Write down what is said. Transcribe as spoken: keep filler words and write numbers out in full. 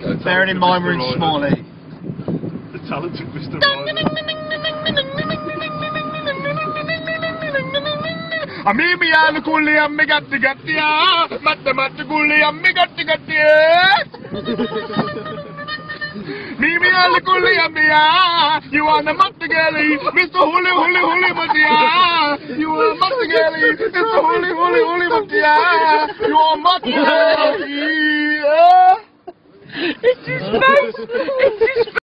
Bearing in mind we're in Smiley. The talented Mister Ryder. A me me a look only a me got to get ya, mathematically a me got to get ya. Me me a look only a me a, you are the mathematically, Mister Holy Holy Holy Matia. You are mathematically, Mister Holy Holy Holy Matia. You are mathematically. It's his face. It's his face.